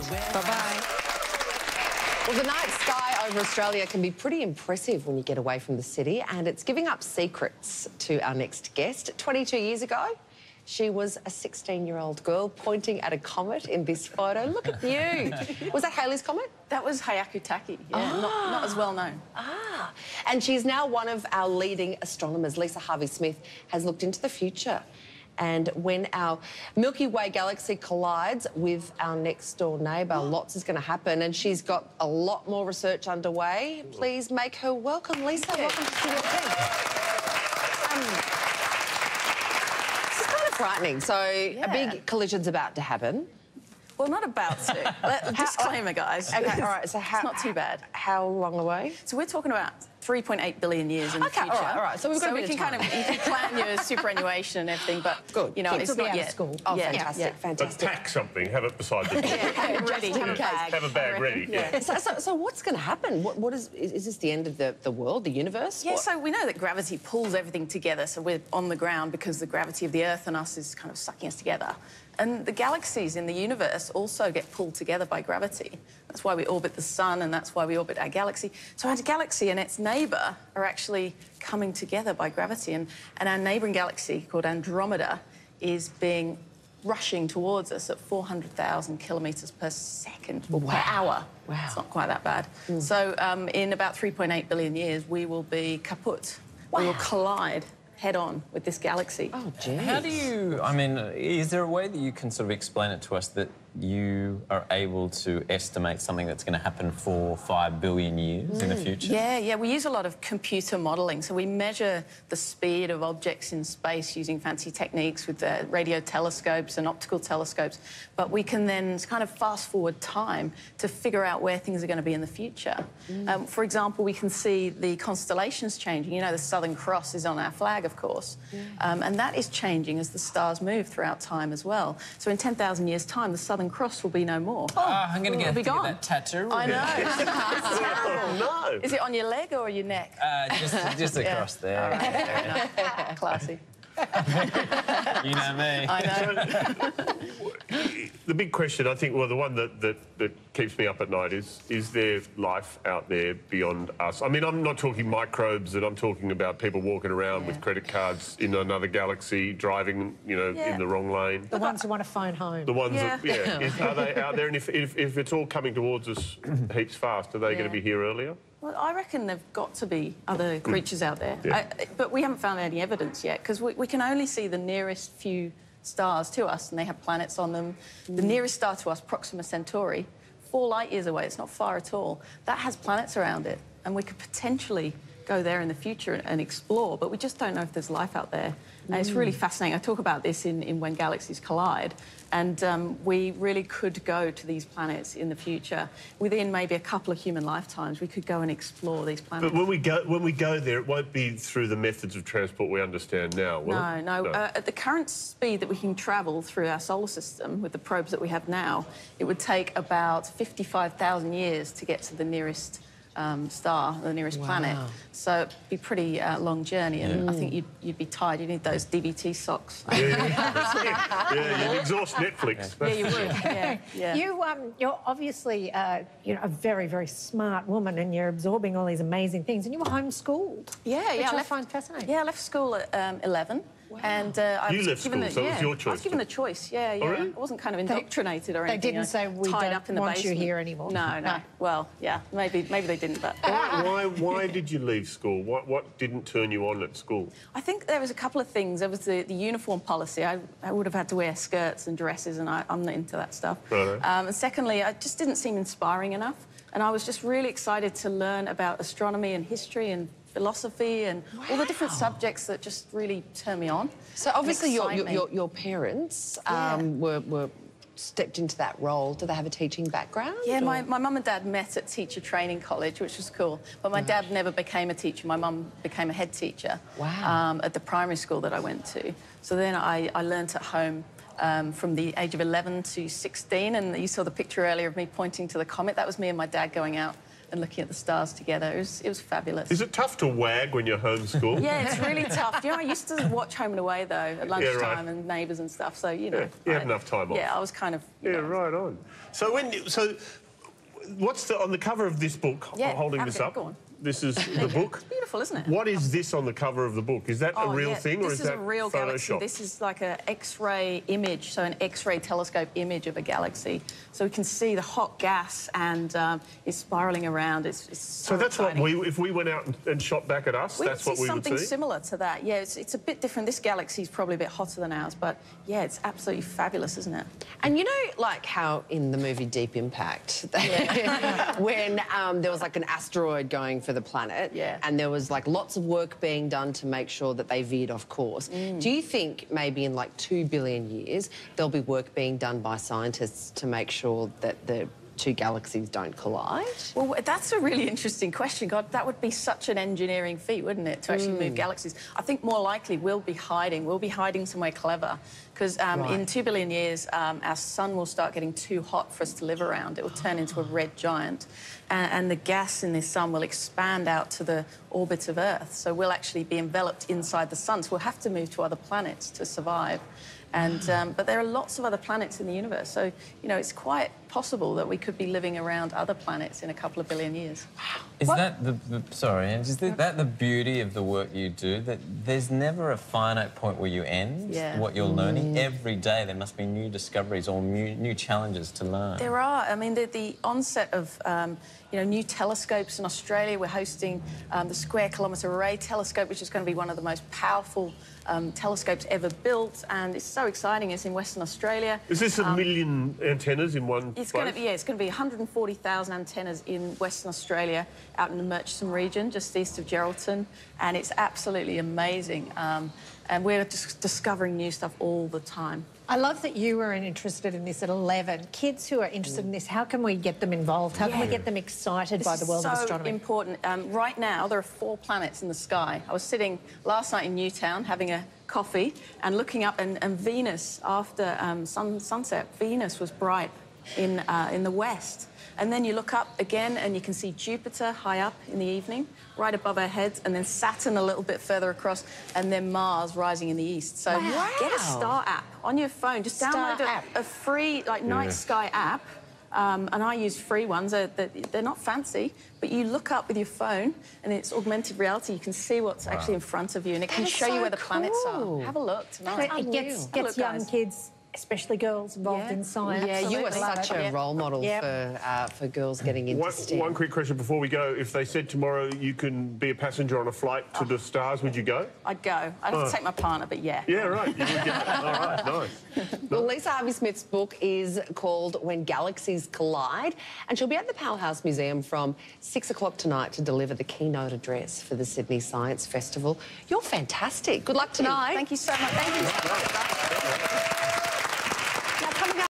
Bye-bye. Well, the night sky over Australia can be pretty impressive when you get away from the city, and it's giving up secrets to our next guest. 22 years ago, she was a 16-year-old girl pointing at a comet in this photo. Look at you. Was that Halley's Comet? That was Hyakutake, yeah, not as well known. Ah, and she's now one of our leading astronomers. Lisa Harvey-Smith has looked into the future. And when our Milky Way galaxy collides with our next-door neighbour, lots is going to happen, and she's got a lot more research underway. Please make her welcome. Lisa, welcome to Studio 10. This is kind of frightening. So a big collision's about to happen. Well, not about to. Disclaimer, guys. OK, all right, so it's not too bad. How long away? So we're talking about 3.8 billion years in the future. All right. So we've got a bit of time. You can plan your superannuation and everything, but, you know, it's not yet. School. Oh, fantastic. But pack something, have it beside the door. Ready, have a bag. Have a bag ready, So what's going to happen? What is this the end of the world, the universe? Yeah, so we know that gravity pulls everything together, so we're on the ground because the gravity of the Earth and us is kind of sucking us together. And the galaxies in the universe also get pulled together by gravity. That's why we orbit the sun, and that's why we orbit our galaxy. So our galaxy and its neighbour are actually coming together by gravity. And our neighbouring galaxy, called Andromeda, is rushing towards us at 400,000 kilometres per second, or per hour. Wow. It's not quite that bad. So in about 3.8 billion years, we will be kaput. Wow. We will collide head-on with this galaxy. Oh, geez. How do you... I mean, is there a way that you can sort of explain it to us that you are able to estimate something that's going to happen for 5 billion years in the future? Yeah, we use a lot of computer modelling. So we measure the speed of objects in space using fancy techniques with radio telescopes and optical telescopes. But we can then kind of fast-forward time to figure out where things are going to be in the future. For example, we can see the constellations changing. You know, the Southern Cross is on our flag, of course. And that is changing as the stars move throughout time as well. So in 10,000 years' time, the Southern Cross will be no more. I'm going to get gone. that tattoo. I know. It's terrible. No. Is it on your leg or your neck? Just across there. All right, fair enough. Classy. You know me. I know. The big question, I think, well, the one that keeps me up at night is there life out there beyond us? I mean, I'm not talking microbes, and I'm talking about people walking around with credit cards in another galaxy, driving, you know, in the wrong lane. The ones who want to phone home. The ones that, are they out there? And if it's all coming towards us heaps fast, are they going to be here earlier? Well, I reckon there've got to be other creatures out there. But we haven't found any evidence yet, because we can only see the nearest few stars to us, and they have planets on them. The nearest star to us, Proxima Centauri, 4 light years away, it's not far at all, that has planets around it, and we could potentially go there in the future and explore, but we just don't know if there's life out there. And it's really fascinating. I talk about this in When Galaxies Collide, and we really could go to these planets in the future. Within maybe a couple of human lifetimes, we could go and explore these planets. But when we go there, it won't be through the methods of transport we understand now, will it? No. At the current speed that we can travel through our solar system with the probes that we have now, it would take about 55,000 years to get to the nearest star, the nearest planet. So it'd be a pretty long journey, and I think you'd be tired. You'd need those DBT socks. You'd exhaust Netflix. Yeah, you would. Yeah. You're obviously you know, a very, very smart woman, and you're absorbing all these amazing things. And you were homeschooled. Which I find fascinating. Yeah, I left school at 11. Wow. And I you was left given school, so it was your choice. I was given a choice, Oh, really? I wasn't kind of indoctrinated or anything. They didn't say, we tied don't up in the want basement. you here anymore. No. Well, yeah, maybe they didn't, but... Why did you leave school? What didn't turn you on at school? I think there was a couple of things. There was the uniform policy. I would have had to wear skirts and dresses, and I'm not into that stuff. Right. And secondly, it just didn't seem inspiring enough. And I was just really excited to learn about astronomy and history and philosophy and all the different subjects that just really turn me on. So obviously your parents were stepped into that role. Do they have a teaching background? Yeah, my mum and dad met at teacher training college, which was cool. But my dad never became a teacher. My mum became a head teacher at the primary school that I went to. So then I learnt at home from the age of 11 to 16, and you saw the picture earlier of me pointing to the comet. That was me and my dad going out and looking at the stars together. It was fabulous. Is it tough to wag when you're homeschooled? Yeah, it's really tough. You know, I used to watch Home and Away, though, at lunchtime right. and Neighbours and stuff, so, you know... Yeah, you had enough time off. Yeah, I was kind of... Right on. So what's on the cover of this book, holding this up? Go on. This is the book. It's beautiful, isn't it? What is this on the cover of the book? Is that a real thing, or is that This is a real galaxy. Photoshop? This is like an X-ray image, so an X-ray telescope image of a galaxy. So we can see the hot gas and it's spiralling around. It's so that's exciting. what if we went out and shot back at us, that's what we would see? Something similar to that. Yeah, it's a bit different. This galaxy is probably a bit hotter than ours, but yeah, it's absolutely fabulous, isn't it? And you know, like how in the movie Deep Impact, when there was like an asteroid going for the planet, and there was like lots of work being done to make sure that they veered off course. Do you think maybe in like 2 billion years there'll be work being done by scientists to make sure that the two galaxies don't collide? Well, that's a really interesting question. God, that would be such an engineering feat, wouldn't it, to actually move galaxies? I think more likely we'll be hiding somewhere clever, because in 2 billion years, our sun will start getting too hot for us to live around. It will turn into a red giant, and the gas in this sun will expand out to the orbit of Earth, so we'll actually be enveloped inside the sun, so we'll have to move to other planets to survive. But there are lots of other planets in the universe, so, you know, it's quite possible that we could be living around other planets in a couple of billion years. Is that the beauty of the work you do, that there's never a finite point where you end what you're learning? Every day there must be new discoveries or new challenges to learn. There are. I mean, the onset of you know, new telescopes in Australia. We're hosting the Square Kilometre Array telescope, which is going to be one of the most powerful telescopes ever built, and it's so exciting. It's in Western Australia. Is this a million antennas in one it's place? Going to be, it's going to be 140,000 antennas in Western Australia, out in the Murchison region, just east of Geraldton, and it's absolutely amazing. And we're just discovering new stuff all the time. I love that you were interested in this at 11. Kids who are interested in this, how can we get them involved? How can we get them excited by the world of astronomy? It's so important. Right now, there are 4 planets in the sky. I was sitting last night in Newtown having a coffee and looking up, and Venus, after sunset, Venus was bright in the west. And then you look up again and you can see Jupiter high up in the evening, right above our heads, and then Saturn a little bit further across, and then Mars rising in the east. So get a star app on your phone. Just download a free night sky app. And I use free ones. They're not fancy, but you look up with your phone and it's augmented reality. You can see what's actually in front of you, and it can show you where the planets are. Have a look tonight. It gets young kids, especially girls, involved in science. Yeah, you are such a role model for girls getting into STEM. One quick question before we go. If they said tomorrow you can be a passenger on a flight to the stars, would you go? I'd go. I'd have to take my partner, but yeah. Yeah, right. You would go. All right, nice. Well, Lisa Harvey-Smith's book is called When Galaxies Collide, and she'll be at the Powerhouse Museum from 6 o'clock tonight to deliver the keynote address for the Sydney Science Festival. You're fantastic. Good luck tonight. Thank you so much. Thank you.